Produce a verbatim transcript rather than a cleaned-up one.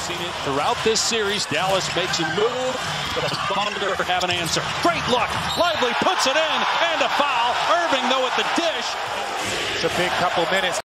seen it throughout this series. Dallas makes a move, but the Thunder have an answer. Great look. Lively puts it in, and a foul. Irving, though, at the dish. It's a big couple minutes.